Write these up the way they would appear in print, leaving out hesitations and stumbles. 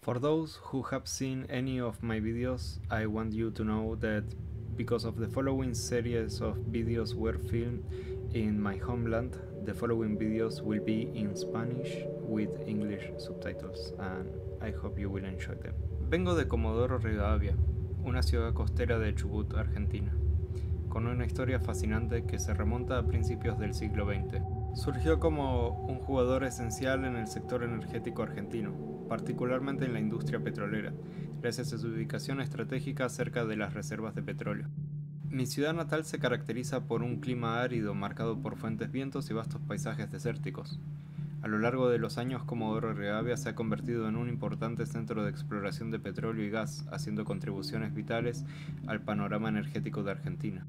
For those who have seen any of my videos, I want you to know that because of the following series of videos were filmed in my homeland, the following videos will be in Spanish with English subtitles, and I hope you will enjoy them. Vengo de Comodoro Rivadavia, una ciudad costera de Chubut, Argentina, con una historia fascinante que se remonta a principios del siglo XX. Surgió como un jugador esencial en el sector energético argentino, particularmente en la industria petrolera, gracias a su ubicación estratégica cerca de las reservas de petróleo. Mi ciudad natal se caracteriza por un clima árido marcado por fuertes vientos y vastos paisajes desérticos. A lo largo de los años, Comodoro Rivadavia se ha convertido en un importante centro de exploración de petróleo y gas, haciendo contribuciones vitales al panorama energético de Argentina.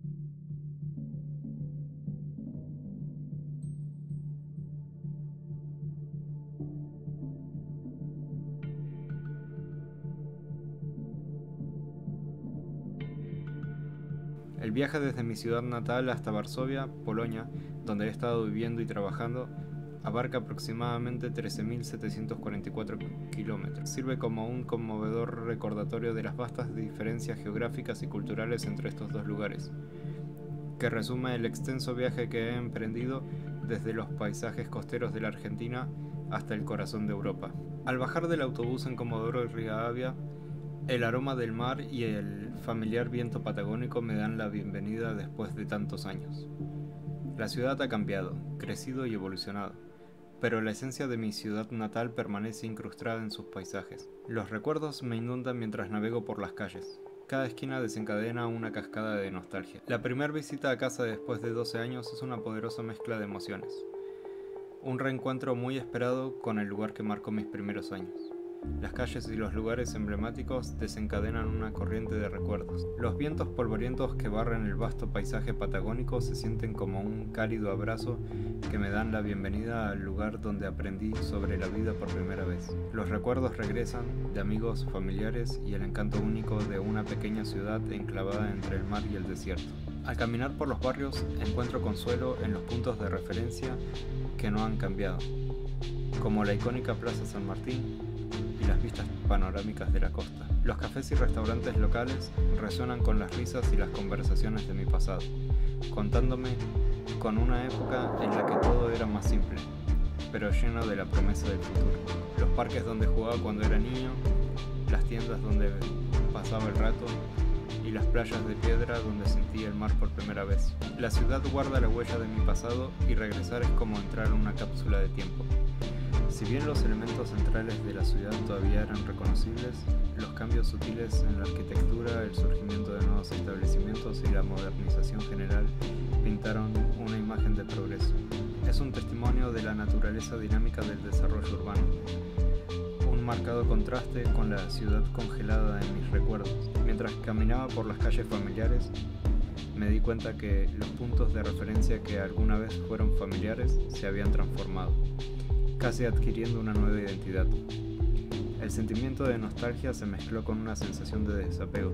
El viaje desde mi ciudad natal hasta Varsovia, Polonia, donde he estado viviendo y trabajando, abarca aproximadamente 13.744 kilómetros. Sirve como un conmovedor recordatorio de las vastas diferencias geográficas y culturales entre estos dos lugares, que resume el extenso viaje que he emprendido desde los paisajes costeros de la Argentina hasta el corazón de Europa. Al bajar del autobús en Comodoro Rivadavia, el aroma del mar y el familiar viento patagónico me dan la bienvenida después de tantos años. La ciudad ha cambiado, crecido y evolucionado, pero la esencia de mi ciudad natal permanece incrustada en sus paisajes. Los recuerdos me inundan mientras navego por las calles. Cada esquina desencadena una cascada de nostalgia. La primera visita a casa después de 12 años es una poderosa mezcla de emociones. Un reencuentro muy esperado con el lugar que marcó mis primeros años. Las calles y los lugares emblemáticos desencadenan una corriente de recuerdos. Los vientos polvorientos que barren el vasto paisaje patagónico se sienten como un cálido abrazo que me dan la bienvenida al lugar donde aprendí sobre la vida por primera vez. Los recuerdos regresan de amigos, familiares y el encanto único de una pequeña ciudad enclavada entre el mar y el desierto. Al caminar por los barrios encuentro consuelo en los puntos de referencia que no han cambiado, como la icónica Plaza San Martín y las vistas panorámicas de la costa. Los cafés y restaurantes locales resuenan con las risas y las conversaciones de mi pasado, contándome con una época en la que todo era más simple, pero lleno de la promesa del futuro. Los parques donde jugaba cuando era niño, las tiendas donde pasaba el rato y las playas de piedra donde sentí el mar por primera vez. La ciudad guarda la huella de mi pasado y regresar es como entrar en una cápsula de tiempo. Si bien los elementos centrales de la ciudad todavía eran reconocibles, los cambios sutiles en la arquitectura, el surgimiento de nuevos establecimientos y la modernización general pintaron una imagen de progreso. Es un testimonio de la naturaleza dinámica del desarrollo urbano, un marcado contraste con la ciudad congelada en mis recuerdos. Mientras caminaba por las calles familiares, me di cuenta que los puntos de referencia que alguna vez fueron familiares se habían transformado, casi adquiriendo una nueva identidad. El sentimiento de nostalgia se mezcló con una sensación de desapego.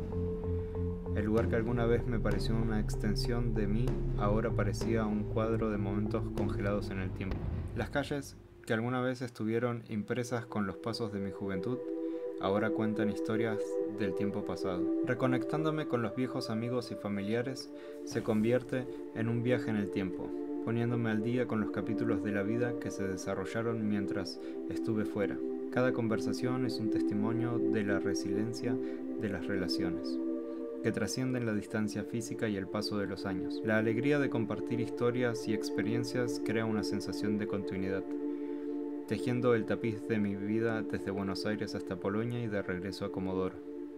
El lugar que alguna vez me pareció una extensión de mí, ahora parecía un cuadro de momentos congelados en el tiempo. Las calles, que alguna vez estuvieron impresas con los pasos de mi juventud, ahora cuentan historias del tiempo pasado. Reconectándome con los viejos amigos y familiares, se convierte en un viaje en el tiempo, poniéndome al día con los capítulos de la vida que se desarrollaron mientras estuve fuera. Cada conversación es un testimonio de la resiliencia de las relaciones, que trascienden la distancia física y el paso de los años. La alegría de compartir historias y experiencias crea una sensación de continuidad, tejiendo el tapiz de mi vida desde Buenos Aires hasta Polonia y de regreso a Comodoro.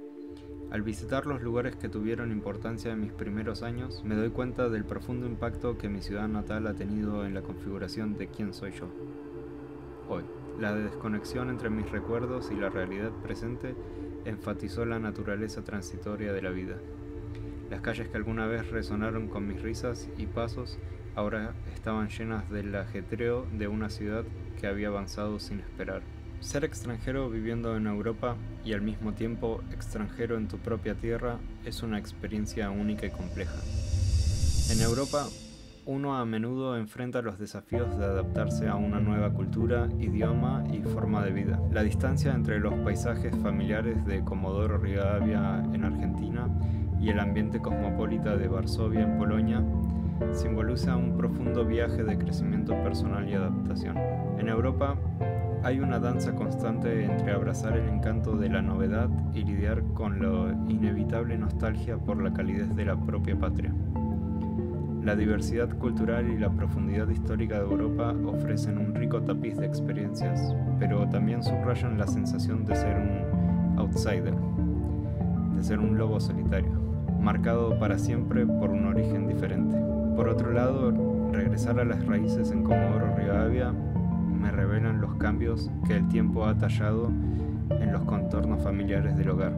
Al visitar los lugares que tuvieron importancia en mis primeros años, me doy cuenta del profundo impacto que mi ciudad natal ha tenido en la configuración de quién soy yo hoy. La desconexión entre mis recuerdos y la realidad presente enfatizó la naturaleza transitoria de la vida. Las calles que alguna vez resonaron con mis risas y pasos ahora estaban llenas del ajetreo de una ciudad que había avanzado sin esperar. Ser extranjero viviendo en Europa y al mismo tiempo extranjero en tu propia tierra es una experiencia única y compleja. En Europa, uno a menudo enfrenta los desafíos de adaptarse a una nueva cultura, idioma y forma de vida. La distancia entre los paisajes familiares de Comodoro Rivadavia en Argentina y el ambiente cosmopolita de Varsovia en Polonia simboliza un profundo viaje de crecimiento personal y adaptación. En Europa hay una danza constante entre abrazar el encanto de la novedad y lidiar con la inevitable nostalgia por la calidez de la propia patria. La diversidad cultural y la profundidad histórica de Europa ofrecen un rico tapiz de experiencias, pero también subrayan la sensación de ser un outsider, de ser un lobo solitario, marcado para siempre por un origen diferente. Por otro lado, regresar a las raíces en Comodoro Rivadavia me revelan los cambios que el tiempo ha tallado en los contornos familiares del hogar.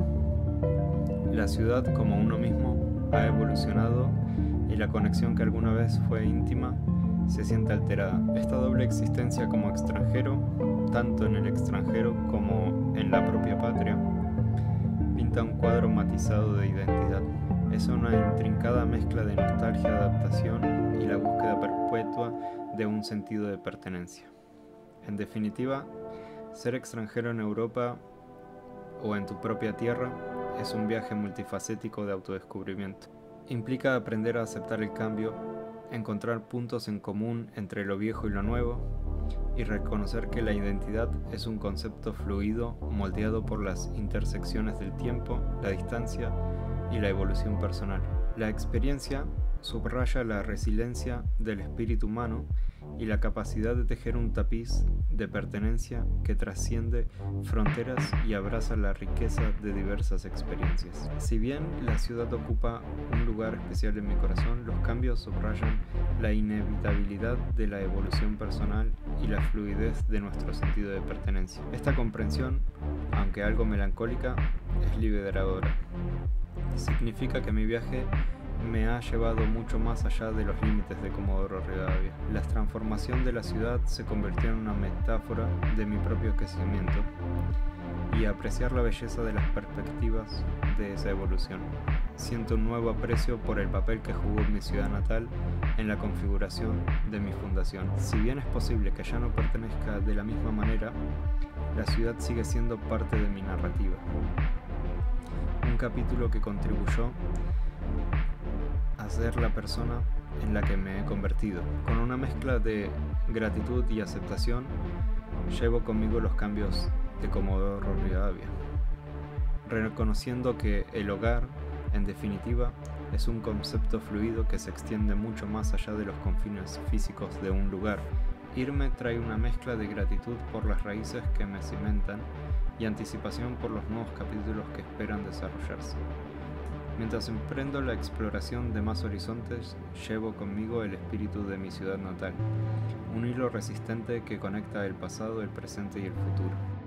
La ciudad, como uno mismo, ha evolucionado y la conexión que alguna vez fue íntima se siente alterada. Esta doble existencia como extranjero, tanto en el extranjero como en la propia patria, pinta un cuadro matizado de identidad. Es una intrincada mezcla de nostalgia, adaptación y la búsqueda perpetua de un sentido de pertenencia. En definitiva, ser extranjero en Europa o en tu propia tierra es un viaje multifacético de autodescubrimiento. Implica aprender a aceptar el cambio, encontrar puntos en común entre lo viejo y lo nuevo, y reconocer que la identidad es un concepto fluido moldeado por las intersecciones del tiempo, la distancia y la evolución personal. La experiencia subraya la resiliencia del espíritu humano y la capacidad de tejer un tapiz de pertenencia que trasciende fronteras y abraza la riqueza de diversas experiencias. Si bien la ciudad ocupa un lugar especial en mi corazón, los cambios subrayan la inevitabilidad de la evolución personal y la fluidez de nuestro sentido de pertenencia. Esta comprensión, aunque algo melancólica, es liberadora. Significa que mi viaje me ha llevado mucho más allá de los límites de Comodoro Rivadavia. La transformación de la ciudad se convirtió en una metáfora de mi propio crecimiento y apreciar la belleza de las perspectivas de esa evolución. Siento un nuevo aprecio por el papel que jugó mi ciudad natal en la configuración de mi fundación. Si bien es posible que ya no pertenezca de la misma manera, la ciudad sigue siendo parte de mi narrativa. Un capítulo que contribuyó a ser la persona en la que me he convertido. Con una mezcla de gratitud y aceptación, llevo conmigo los cambios de Comodoro Rivadavia, reconociendo que el hogar, en definitiva, es un concepto fluido que se extiende mucho más allá de los confines físicos de un lugar. Irme trae una mezcla de gratitud por las raíces que me cimentan y anticipación por los nuevos capítulos que esperan desarrollarse. Mientras emprendo la exploración de más horizontes, llevo conmigo el espíritu de mi ciudad natal, un hilo resistente que conecta el pasado, el presente y el futuro.